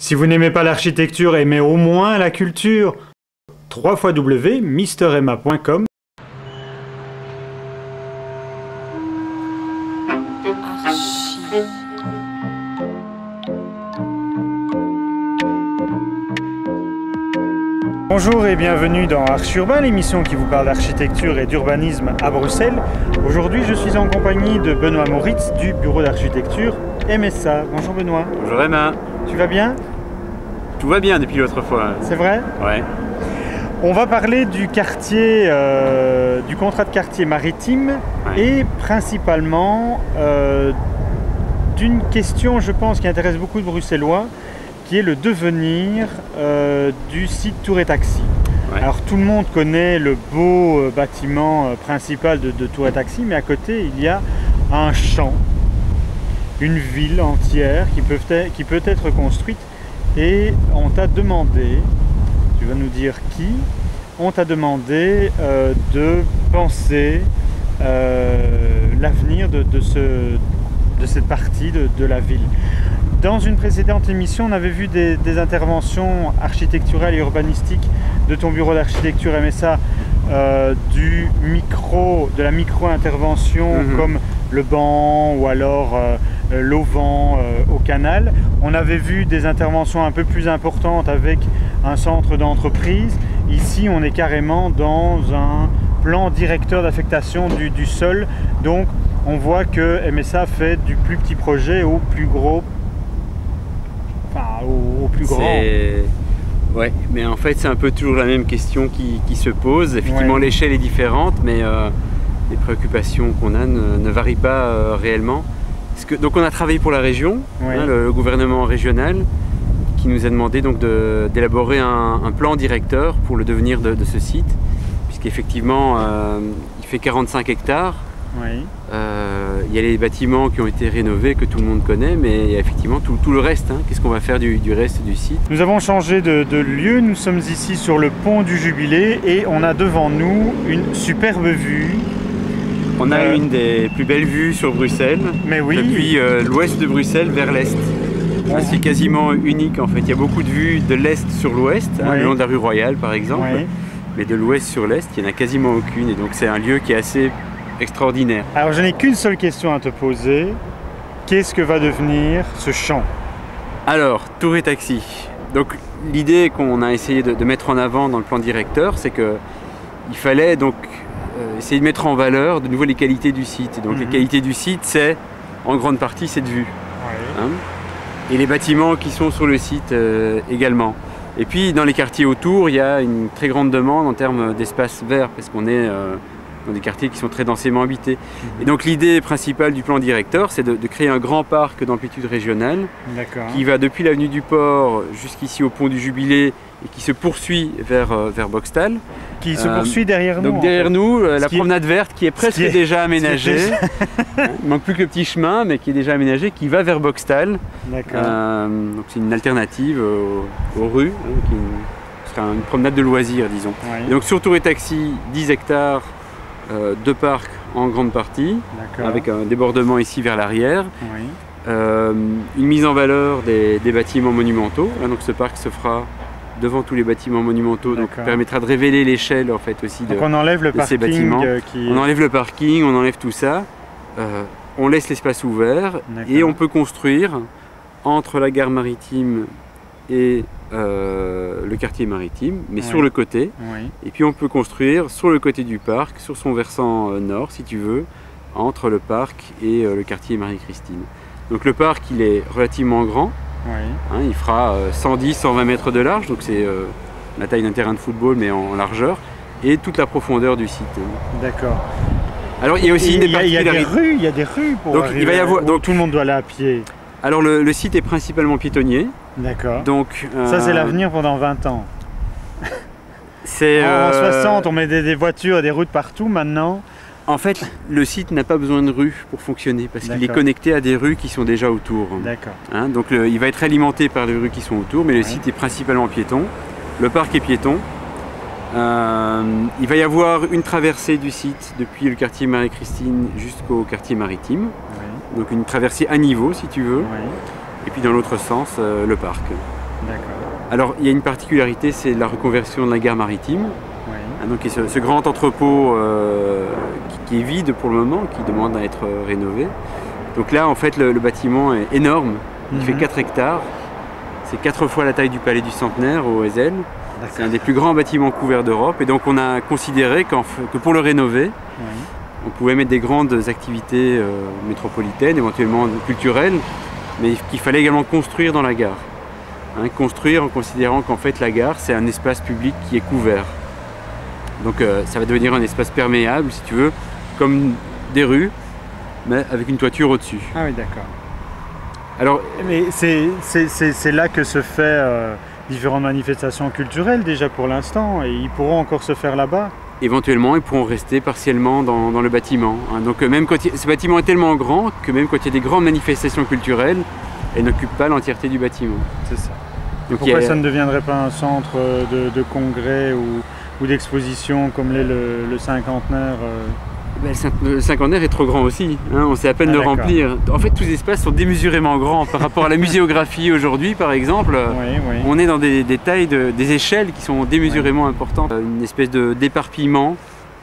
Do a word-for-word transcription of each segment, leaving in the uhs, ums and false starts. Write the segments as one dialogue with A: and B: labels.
A: Si vous n'aimez pas l'architecture, aimez au moins la culture. w w w point mister emma point com Bonjour et bienvenue dans Arch Urbain, l'émission qui vous parle d'architecture et d'urbanisme à Bruxelles. Aujourd'hui, je suis en compagnie de Benoît Moritz du bureau d'architecture M S A. Bonjour Benoît.
B: Bonjour Emma.
A: Tu vas bien?
B: Tout va bien depuis l'autre fois.
A: C'est vrai?
B: Ouais.
A: On va parler du quartier, euh, du contrat de quartier maritime, ouais. Et principalement euh, d'une question, je pense, qui intéresse beaucoup de Bruxellois, qui est le devenir euh, du site Tour et Taxi. Ouais. Alors tout le monde connaît le beau euh, bâtiment euh, principal de, de Tour et Taxi, mais à côté il y a un champ, une ville entière qui peut être, qui peut être construite, et on t'a demandé, tu vas nous dire qui, on t'a demandé euh, de penser euh, l'avenir de, de, ce, de cette partie de, de la ville. Dans une précédente émission, on avait vu des, des interventions architecturales et urbanistiques de ton bureau d'architecture M S A, euh, du micro, de la micro-intervention, mmh. comme le banc ou alors euh, l'auvent euh, au canal. On avait vu des interventions un peu plus importantes avec un centre d'entreprise. Ici, on est carrément dans un plan directeur d'affectation du, du sol. Donc, on voit que M S A fait du plus petit projet au plus gros. Enfin, au, au plus grand.
B: Ouais, mais en fait, c'est un peu toujours la même question qui, qui se pose. Effectivement, ouais. L'échelle est différente, mais euh, les préoccupations qu'on a ne, ne varient pas euh, réellement. Parce que, donc, on a travaillé pour la région, ouais. hein, le, le gouvernement régional, qui nous a demandé donc d'élaborer un, un plan directeur pour le devenir de, de ce site, puisqu'effectivement, euh, il fait quarante-cinq hectares. Oui. Euh, il y a les bâtiments qui ont été rénovés que tout le monde connaît, mais il y a effectivement tout, tout le reste. Hein. Qu'est-ce qu'on va faire du, du reste du site?
A: Nous avons changé de, de lieu, nous sommes ici sur le pont du Jubilé et on a devant nous une superbe vue.
B: On a euh... une des plus belles vues sur Bruxelles,
A: mais oui.
B: Depuis euh, l'ouest de Bruxelles vers l'est. Oh. C'est quasiment unique en fait, il y a beaucoup de vues de l'est sur l'ouest, oui. hein, le long de la rue Royale par exemple, oui. mais de l'ouest sur l'est, il n'y en a quasiment aucune et donc c'est un lieu qui est assez extraordinaire.
A: Alors je n'ai qu'une seule question à te poser. Qu'est-ce que va devenir ce champ?
B: Alors, Tour et Taxi. Donc l'idée qu'on a essayé de, de mettre en avant dans le plan directeur, c'est que il fallait donc euh, essayer de mettre en valeur de nouveau les qualités du site. Et donc mm-hmm. les qualités du site, c'est en grande partie cette vue. Oui. Hein, et les bâtiments qui sont sur le site euh, également. Et puis dans les quartiers autour, il y a une très grande demande en termes d'espace vert, parce qu'on est euh, dans des quartiers qui sont très densément habités. Mmh. Et donc l'idée principale du plan directeur, c'est de, de créer un grand parc d'amplitude régionale qui va depuis l'avenue du Port jusqu'ici au pont du Jubilé et qui se poursuit vers, euh, vers Boxtal.
A: Qui se euh, poursuit derrière nous.
B: Donc derrière
A: fait.
B: nous, euh, la promenade est... verte qui est presque qui est... déjà aménagée.
A: Déjà...
B: Il manque plus que le petit chemin, mais qui est déjà aménagé, qui va vers Boxtal. Euh, donc c'est une alternative aux, aux rues, hein, qui sera une promenade de loisirs, disons. Oui. Et donc sur Tour et Taxi, dix hectares, Euh, deux parcs en grande partie, avec un débordement ici vers l'arrière, oui. euh, une mise en valeur des, des bâtiments monumentaux. Hein, donc ce parc se fera devant tous les bâtiments monumentaux, donc permettra de révéler l'échelle en fait aussi de,
A: on enlève le
B: de ces bâtiments. Qui... On enlève le parking, on enlève tout ça, euh, on laisse l'espace ouvert et on peut construire entre la gare maritime et euh, le quartier maritime, mais oui. sur le côté. Oui. Et puis on peut construire sur le côté du parc, sur son versant euh, nord, si tu veux, entre le parc et euh, le quartier Marie-Christine. Donc le parc, il est relativement grand. Oui. Hein, il fera euh, cent dix à cent vingt mètres de large, donc c'est euh, la taille d'un terrain de football, mais en, en largeur, et toute la profondeur du site.
A: D'accord.
B: Alors il y a aussi
A: et
B: une
A: Il y, y a des rues, il y a des rues pour
B: donc, il va y avoir, donc
A: tout le monde doit aller à pied.
B: Alors le, le site est principalement piétonnier.
A: D'accord.
B: Donc
A: euh, ça c'est l'avenir pendant vingt ans.
B: C'est
A: en
B: euh...
A: soixante, on met des, des voitures et des routes partout. Maintenant,
B: en fait, le site n'a pas besoin de rue pour fonctionner parce qu'il est connecté à des rues qui sont déjà autour.
A: D'accord.
B: Hein, donc le, il va être alimenté par les rues qui sont autour, mais ouais. le site est principalement piéton. Le parc est piéton. Euh, il va y avoir une traversée du site depuis le quartier Marie-Christine jusqu'au quartier maritime. Ouais. Donc une traversée à niveau si tu veux. Ouais. Et puis dans l'autre sens, euh, le parc. Alors il y a une particularité, c'est la reconversion de la gare maritime.
A: Oui.
B: Hein, donc ce, ce grand entrepôt euh, qui, qui est vide pour le moment, qui demande à être euh, rénové. Donc là en fait le, le bâtiment est énorme, il mm-hmm. fait quatre hectares. C'est quatre fois la taille du Palais du Centenaire au Ezel. C'est un des plus grands bâtiments couverts d'Europe. Et donc on a considéré qu'en, que pour le rénover, oui. on pouvait mettre des grandes activités euh, métropolitaines, éventuellement culturelles, mais qu'il fallait également construire dans la gare. Hein, construire en considérant qu'en fait la gare c'est un espace public qui est couvert. Donc euh, ça va devenir un espace perméable si tu veux, comme des rues, mais avec une toiture au-dessus.
A: Ah oui, d'accord. Alors, mais c'est, c'est, c'est, c'est là que se fait euh, différentes manifestations culturelles déjà pour l'instant, et ils pourront encore se faire là-bas.
B: Éventuellement, ils pourront rester partiellement dans, dans le bâtiment. Hein. Donc même quand il, ce bâtiment est tellement grand que même quand il y a des grandes manifestations culturelles, elles n'occupent pas l'entièreté du bâtiment.
A: C'est ça. Donc, pourquoi a... ça ne deviendrait pas un centre de, de congrès ou, ou d'exposition comme l'est le, le cinquantenaire euh...
B: Ben, le cinquantenaire est trop grand aussi, hein, on sait à peine ah, de d'accord. remplir. En fait, tous les espaces sont démesurément grands par rapport à la muséographie aujourd'hui, par exemple. Oui, oui. On est dans des, des tailles, de, des échelles qui sont démesurément oui. importantes. Une espèce de d'éparpillement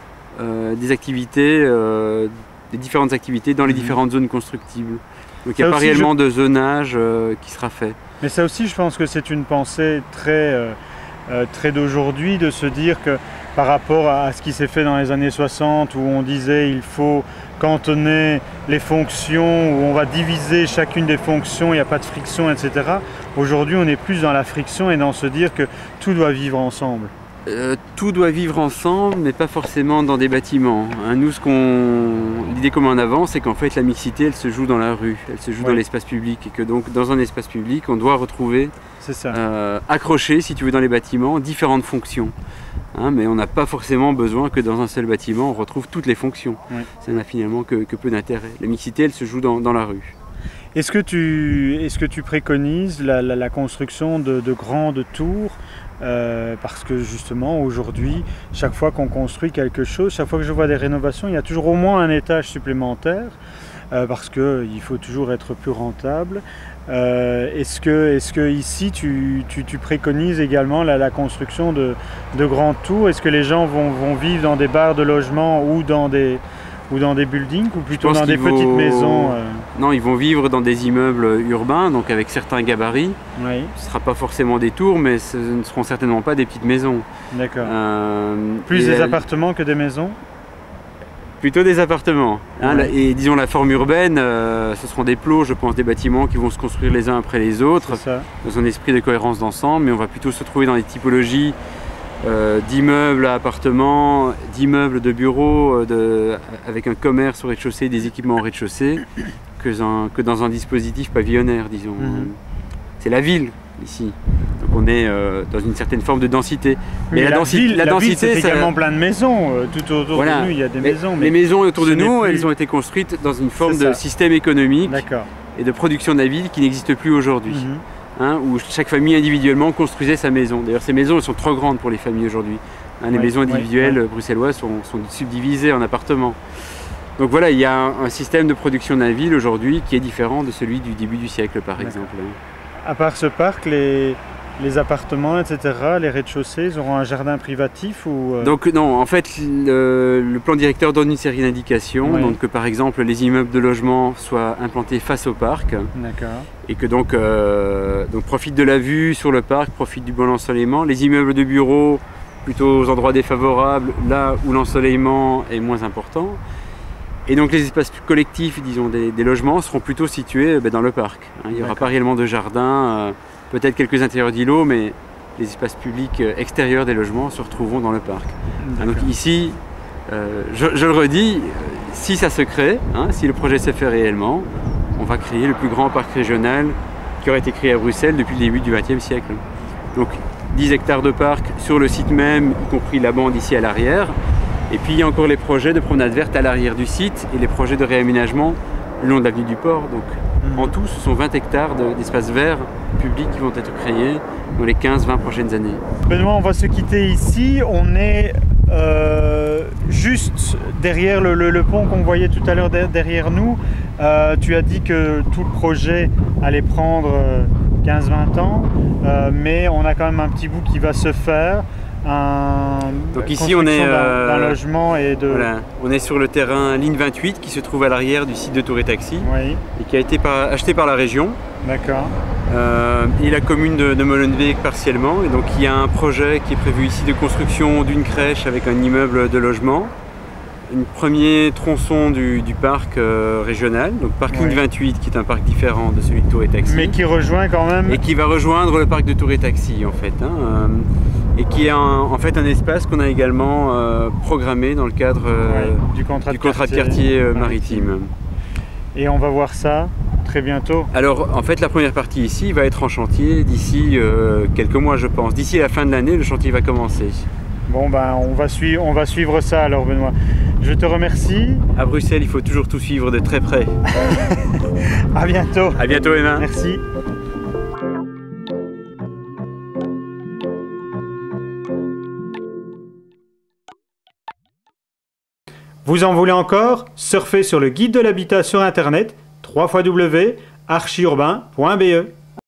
B: euh, des activités, euh, des différentes activités dans les mmh. différentes zones constructibles. Donc il n'y a pas réellement je... de zonage euh, qui sera fait.
A: Mais ça aussi, je pense que c'est une pensée très, euh, euh, très d'aujourd'hui de se dire que par rapport à ce qui s'est fait dans les années soixante où on disait il faut cantonner les fonctions, où on va diviser chacune des fonctions, il n'y a pas de friction, et cetera. Aujourd'hui, on est plus dans la friction et dans se dire que tout doit vivre ensemble.
B: Euh, tout doit vivre ensemble, mais pas forcément dans des bâtiments. Hein, nous, ce qu'on... l'idée qu'on met en avant, c'est qu'en fait la mixité, elle se joue dans la rue, elle se joue oui. dans l'espace public, et que donc dans un espace public, on doit retrouver,
A: c'est ça.
B: Euh, accrocher, si tu veux, dans les bâtiments, différentes fonctions. Hein, mais on n'a pas forcément besoin que dans un seul bâtiment, on retrouve toutes les fonctions. Oui. Ça n'a finalement que, que peu d'intérêt. La mixité, elle se joue dans, dans la rue.
A: Est-ce que tu, est-ce que tu préconises la, la, la construction de, de grandes tours euh, parce que justement aujourd'hui, chaque fois qu'on construit quelque chose, chaque fois que je vois des rénovations, il y a toujours au moins un étage supplémentaire euh, parce qu'il faut toujours être plus rentable. Euh, est-ce que, est-ce que ici tu, tu, tu préconises également la, la construction de, de grandes tours? Est-ce que les gens vont, vont vivre dans des barres de logement ou dans des ou dans des buildings ou plutôt dans des
B: vont...
A: petites maisons euh...
B: Non, ils vont vivre dans des immeubles urbains, donc avec certains gabarits. Oui. Ce ne sera pas forcément des tours, mais ce ne seront certainement pas des petites maisons.
A: D'accord. Euh, Plus des elle... appartements que des maisons?
B: Plutôt des appartements. Hein, ouais. Et disons la forme urbaine, euh, ce seront des plots, je pense, des bâtiments qui vont se construire les uns après les autres, dans un esprit de cohérence d'ensemble, mais on va plutôt se trouver dans des typologies Euh, d'immeubles à appartements, d'immeubles de bureaux, de, avec un commerce au rez-de-chaussée, des équipements au rez-de-chaussée, que, que dans un dispositif pavillonnaire, disons. Mm-hmm. C'est la ville, ici. Donc on est euh, dans une certaine forme de densité.
A: Mais, mais la, la, densi ville, la, la densité, c'est également plein de maisons. Euh, tout autour voilà. de nous, il y a des mais, maisons. Mais
B: les maisons autour de nous, plus... elles ont été construites dans une forme de système économique et de production de la ville qui n'existe plus aujourd'hui. Mm-hmm. Hein, où chaque famille individuellement construisait sa maison. D'ailleurs, ces maisons elles sont trop grandes pour les familles aujourd'hui. Hein, les ouais, maisons individuelles ouais, ouais. bruxelloises sont, sont subdivisées en appartements. Donc voilà, il y a un, un système de production de la ville aujourd'hui qui est différent de celui du début du siècle, par exemple.
A: À part ce parc, les, les appartements, et cetera, les rez-de-chaussée, ils auront un jardin privatif ou euh...
B: Donc non, en fait, le, le plan directeur donne une série d'indications. Ouais. Donc que par exemple, les immeubles de logement soient implantés face au parc.
A: D'accord.
B: Et que donc, euh, donc profite de la vue sur le parc, profite du bon ensoleillement. Les immeubles de bureaux, plutôt aux endroits défavorables, là où l'ensoleillement est moins important. Et donc les espaces collectifs, disons des, des logements, seront plutôt situés ben, dans le parc. Hein, il n'y aura pas réellement de jardin, euh, peut-être quelques intérieurs d'îlots, mais les espaces publics extérieurs des logements se retrouveront dans le parc. Hein, donc ici, euh, je, je le redis, si ça se crée, hein, si le projet se fait réellement, on va créer le plus grand parc régional qui aurait été créé à Bruxelles depuis le début du vingtième siècle. Donc dix hectares de parc sur le site même, y compris la bande ici à l'arrière. Et puis il y a encore les projets de promenade verte à l'arrière du site et les projets de réaménagement le long de l'avenue du Port. Donc mmh. en tout, ce sont vingt hectares d'espaces verts publics qui vont être créés dans les quinze vingt prochaines années.
A: Benoît, on va se quitter ici. On est euh, juste derrière le, le, le pont qu'on voyait tout à l'heure derrière nous. Euh, tu as dit que tout le projet allait prendre euh, quinze vingt ans, euh, mais on a quand même un petit bout qui va se faire. Un,
B: Donc ici on est
A: euh, d'un logement et de...
B: Voilà, on est sur le terrain ligne vingt-huit qui se trouve à l'arrière du site de Tour et Taxi,
A: oui.
B: et qui a été par, acheté par la région.
A: D'accord.
B: Euh, et la commune de, de Molenbeek partiellement. Et donc il y a un projet qui est prévu ici de construction d'une crèche avec un immeuble de logement. Un premier tronçon du, du parc euh, régional, donc parc ligne
A: oui.
B: vingt-huit, qui est un parc différent de celui de Tour et Taxi.
A: Mais qui rejoint quand même...
B: Et qui va rejoindre le parc de Tour et Taxi en fait. Hein, euh, et qui est un, en fait un espace qu'on a également euh, programmé dans le cadre euh,
A: oui, du contrat,
B: du
A: de,
B: contrat
A: quartier
B: de quartier euh, maritime. maritime.
A: Et on va voir ça très bientôt.
B: Alors en fait la première partie ici va être en chantier d'ici euh, quelques mois je pense. D'ici la fin de l'année le chantier va commencer.
A: Bon ben on va, suivre, on va suivre ça alors Benoît. Je te remercie.
B: À Bruxelles il faut toujours tout suivre de très près.
A: À bientôt.
B: À bientôt Emma.
A: Merci. Vous en voulez encore? Surfez sur le guide de l'habitat sur internet w w w point archiurbain point b e.